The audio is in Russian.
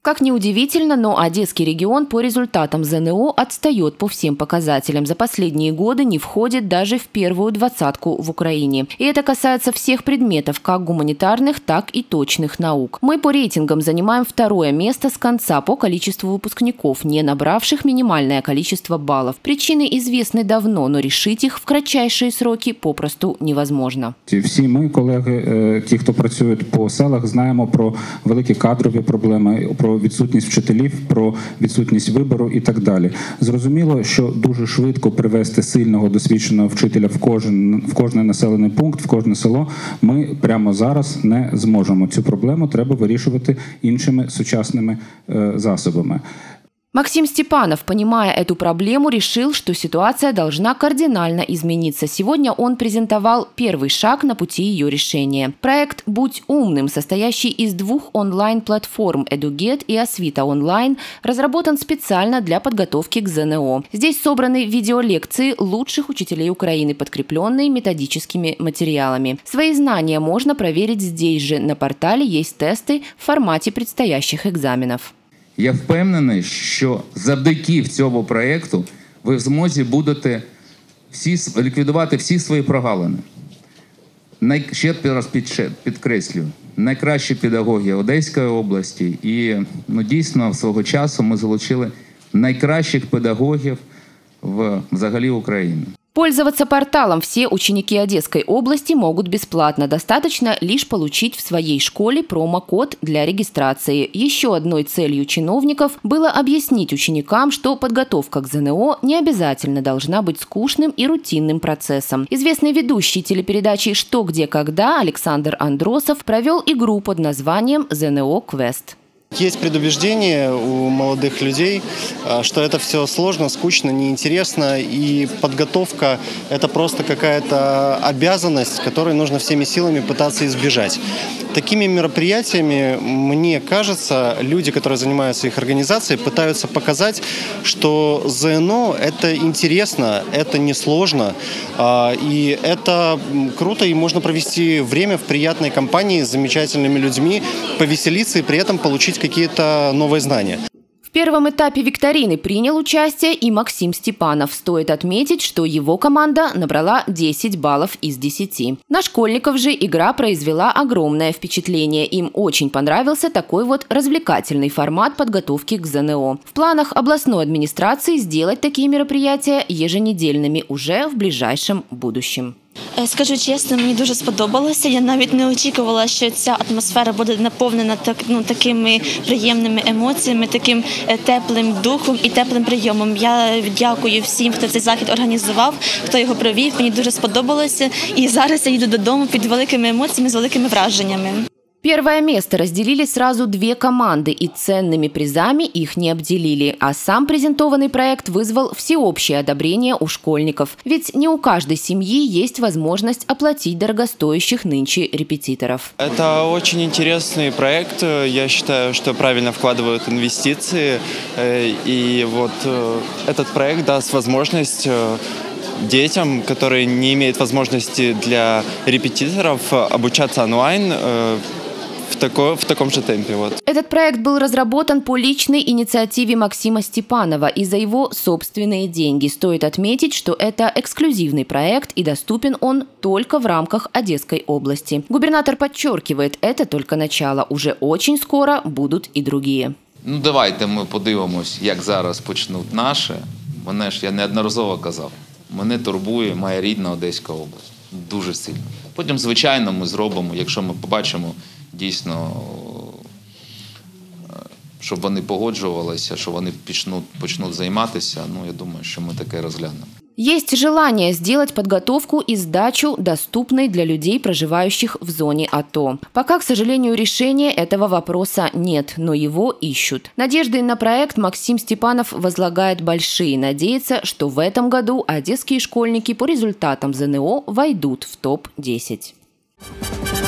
Как ни удивительно, но Одесский регион по результатам ЗНО отстает по всем показателям. За последние годы не входит даже в первую двадцатку в Украине. И это касается всех предметов, как гуманитарных, так и точных наук. Мы по рейтингам занимаем второе место с конца по количеству выпускников, не набравших минимальное количество баллов. Причины известны давно, но решить их в кратчайшие сроки попросту невозможно. Всі ми, колеги, ті, хто працюють по селах, знаємо про великі кадрові проблеми, про відсутність вчителів, про відсутність вибору і так далі. Зрозуміло, що дуже швидко привести сильного, досвідченого вчителя в кожний населений пункт, в кожне село ми прямо зараз не зможемо. Цю проблему треба вирішувати іншими сучасними засобами. Максим Степанов, понимая эту проблему, решил, что ситуация должна кардинально измениться. Сегодня он презентовал первый шаг на пути ее решения. Проект «Будь умным», состоящий из двух онлайн-платформ «Эдугет» и «Освита онлайн», разработан специально для подготовки к ЗНО. Здесь собраны видеолекции лучших учителей Украины, подкрепленные методическими материалами. Свои знания можно проверить здесь же. На портале есть тесты в формате предстоящих экзаменов. Я впевнений, що завдяки цьому проєкту ви в змозі будете ліквідувати всі свої прогалини. Ще раз підкреслюю, найкращі педагоги Одеської області і дійсно свого часу ми залучили найкращих педагогів взагалі України. Пользоваться порталом все ученики Одесской области могут бесплатно. Достаточно лишь получить в своей школе промокод для регистрации. Еще одной целью чиновников было объяснить ученикам, что подготовка к ЗНО не обязательно должна быть скучным и рутинным процессом. Известный ведущий телепередачи «Что, где, когда» Александр Андросов провел игру под названием «ЗНО Квест». Есть предубеждение у молодых людей, что это все сложно, скучно, неинтересно, и подготовка – это просто какая-то обязанность, которой нужно всеми силами пытаться избежать. Такими мероприятиями, мне кажется, люди, которые занимаются их организацией, пытаются показать, что ЗНО – это интересно, это несложно, и это круто, и можно провести время в приятной компании с замечательными людьми, повеселиться и при этом получить какие-то новые знания. В первом этапе викторины принял участие и Максим Степанов. Стоит отметить, что его команда набрала 10 баллов из 10. На школьников же игра произвела огромное впечатление. Им очень понравился такой вот развлекательный формат подготовки к ЗНО. В планах областной администрации сделать такие мероприятия еженедельными уже в ближайшем будущем. Скажу чесно, мені дуже сподобалося. Я навіть не очікувала, що ця атмосфера буде наповнена такими приємними емоціями, таким теплим духом і теплим прийомом. Я дякую всім, хто цей захід організував, хто його провів. Мені дуже сподобалося. І зараз я їду додому під великими емоціями, з великими враженнями. Первое место разделили сразу две команды, и ценными призами их не обделили. А сам презентованный проект вызвал всеобщее одобрение у школьников. Ведь не у каждой семьи есть возможность оплатить дорогостоящих нынче репетиторов. Это очень интересный проект. Я считаю, что правильно вкладывают инвестиции. И вот этот проект даст возможность детям, которые не имеют возможности для репетиторов, обучаться онлайн в таком же темпе. Этот проект был разработан по личной инициативе Максима Степанова и за его собственные деньги. Стоит отметить, что это эксклюзивный проект и доступен он только в рамках Одесской области. Губернатор подчеркивает, это только начало. Уже очень скоро будут и другие. Давайте ми подивимось, як зараз почнуть наші. Мене ж, я неодноразово казав, мене турбує моя рідна Одеська область. Дуже сильно. Потім, звичайно, ми зробимо, якщо ми побачимо дійсно, щоб вони погоджувалися, що вони почнуть займатися, я думаю, що ми таке розглянемо. Есть желание сделать подготовку и сдачу доступной для людей, проживающих в зоне АТО. Пока, к сожалению, решения этого вопроса нет, но его ищут. Надежды на проект Максим Степанов возлагает большие. Надеется, что в этом году одесские школьники по результатам ЗНО войдут в топ-10.